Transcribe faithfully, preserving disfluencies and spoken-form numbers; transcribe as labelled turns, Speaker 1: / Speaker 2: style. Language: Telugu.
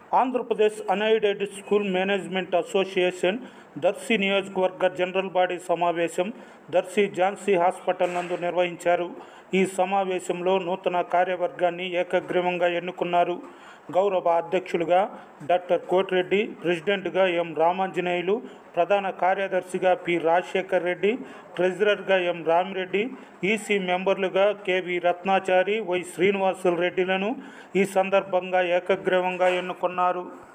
Speaker 1: Andhra Pradesh unaided school management association Darsi నియోజకవర్గ జనరల్ బాడీ సమావేశం దర్శి ఝాన్సీ హాస్పిటల్ నందు నిర్వహించారు. ఈ సమావేశంలో నూతన కార్యవర్గాన్ని ఏకగ్రీవంగా ఎన్నుకున్నారు. గౌరవ అధ్యక్షులుగా డాక్టర్ కోటిరెడ్డి, ప్రెసిడెంట్గా ఎం రామాంజనేయులు, ప్రధాన కార్యదర్శిగా పి రాజశేఖర్ రెడ్డి, ట్రెజరర్గా ఎం రామిరెడ్డి, ఈసీ మెంబర్లుగా కెవి రత్నాచారి, వై శ్రీనివాసులు రెడ్డిలను ఈ సందర్భంగా ఏకగ్రీవంగా ఎన్నుకున్నారు.